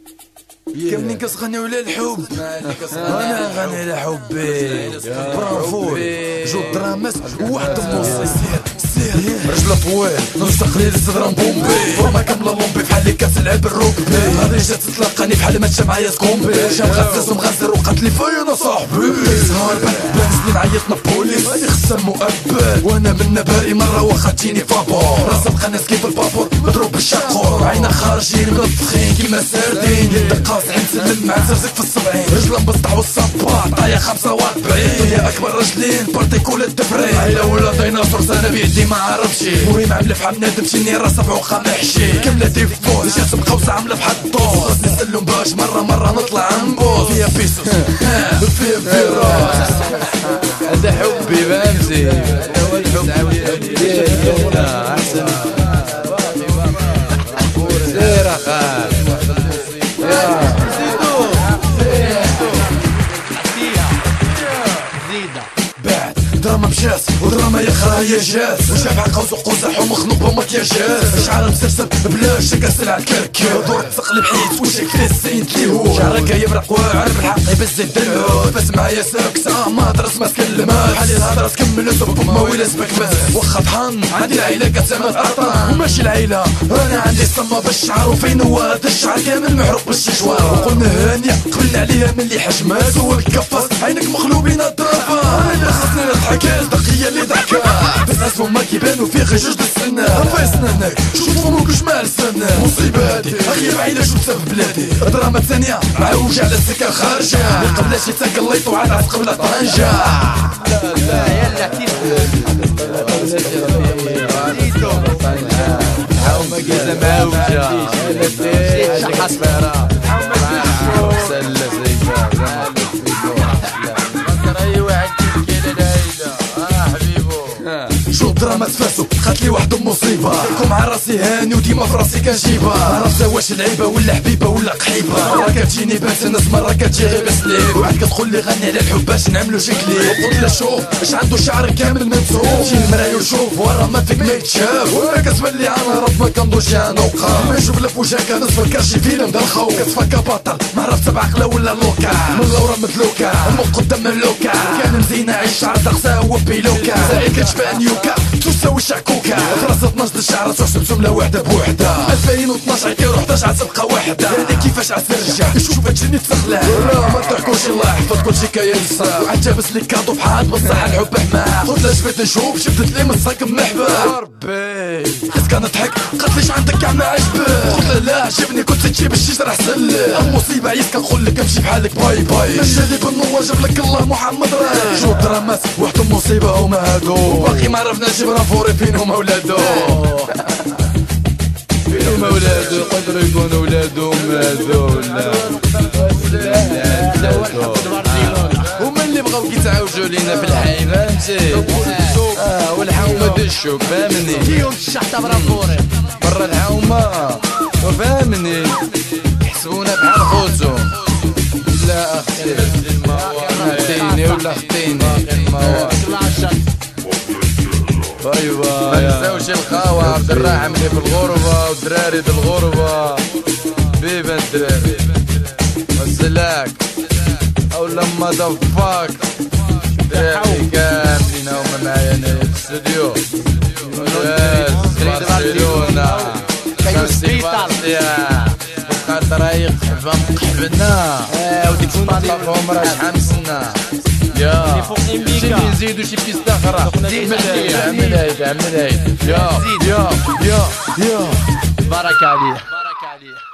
كملين كتغني على الحب وانا غني على حبي برافو جو درامات وواحد الموسيقى سير رجل طويل نص تقليل صدر بومبي فورما كامله لومبي بحال اللي كتلعب الروكبي غادي جات تلقاني بحال ما تشا معايا سكومبي جا مغزز ومغزر وقالت لي فاينا صاحبي سهر بان سنين عيطنا بوليس غادي خصها مؤبد وانا منا باري مره واخا تجيني فابور راسها بقى ناس كيف البابور مضروب بالشاقور عينا خارجين منفخين كيما ساردين دقه نسلم مع زرزك في السبعين رجله مبسطح والصباط طايا 45 يا اكبر رجلين بارتيكولا الدبرين عيله ولا ديناصور انا بيدي ما عرفش المهم عامله فحال بنادم شيني راسها بعوقها محشي كامله ديفوز جات مقوسه عامله بحال الطوز نسلم باش مره نطلع نبوظ فيها بيسوس فيها فيروس هذا حبي فهمتي هذا هو الحب ديالي احسن سير اخا دراما مشاس ودراما يخرا هي جاس وشافع قوس وقزح ومخنوق بمكياجات شعر مسرسب بلاش كاسل على الكركب دور تقلب حيت وشك في السين تليهو شعرك يبرق وعارف الحق يبز الدلهود بس معايا ساكسة ما درس ماسك الماس بحال الهضره تكمل سبب ما ويلا سبك ماس واخا طحن عندي العيله كتسمى تعطان وماشي العيله انا عندي الصمه بالشعر وفين هو هذا الشعر كامل محروق بالشجوار وقلنا هانيه قبلنا عليها من اللي حجمات هو الكفاس عينك مقلوبين الضرفه انا خصني نضحك دقية اللي ضحكة بس اسمهم ما كيبانو فيه غير جوج السنة رفع سنانك شوف فمك وجمال السنة مصيبة هادي اخي بعيدة شو بسبب بلادي دراما ثانية مع وجع على السكة خارجة اللي قبلاش يتقليط وعاد عاد قبل طنجة لا يلا حاومة كيزة معوجة حصفرة سلة زيفة شو دراما تفاسو قالت لي واحد المصيبه كون مع راسي هاني وديما في راسي كنجيبها عرفت واش العيبه ولا حبيبه ولا قحيبه راه كتجيني بانت الناس مره كتجي غير بسليب وعاد كتقول لي غني على الحب باش نعملو شي كليب قلت لها شوف اش عنده شعر كامل منسوب شي المرايه وشوف ورا ما فيك ما يتشاف وانا كتبان لي انا رب ما كنضوش انا وقع ما نشوف لا فوجا كنصفر كرشي فيلم دا الخوف كتفكر بطل ما عرفت بعقله ولا لوكا من لورا مدلوكا المخ قدام ملوكا كان مزينه عيش شعر دغسه هو بيلوكا سايق كتبان يوكا تساوي شعكوكا خلاص 12 الشعر تحسب سمله وحده بوحده 2012 عيطيرو 11 عاد تبقى وحده هذا كيفاش عاد ترجع شوف تجيني تسخلع لا ما تحكوش الله يحفظ كلشي كينسى وعاد جابس لي كادو بحال بصح الحب حماه قلت لها جبت نشوف شفت لي مساك محبه ربي حس كنضحك قالت ليش عندك كاع ما عجبك قلت لها لا عجبني كنت تجيب الشجره احسن لك المصيبه عييت كنقول لك امشي بحالك باي باي مشى لي بالنور جاب لك الله محمد راي شو درامات واحد المصيبه هما هادو باقي ما عرفناش برافوري فين هما ولادو فين هما ولادو يقدروا يكونوا ولادهم هادو هما اللي بغاو كيتعاوجوا لينا في الحي فهمتي والحومه دشو فهمني فيهم الشحطه برافوري برا الحومه وفهمني يحسبونا بحال خوتهم لا اختي اختيني ولا اختيني ايوا ما نساوش الخاوة عبد الرحيم اللي في الغربة والدراري في الغربة بيبا الدراري والسلاك او لما دفاك دراري كاملين هما معايا هنايا في الاستوديو برشلونة كاستيا خاطر رايق حبا مقحبنا وديك سباطلهم راه شحال مسنا يا شي نزيدو شي بيستا اخرى عمل هيك يا بركة عليه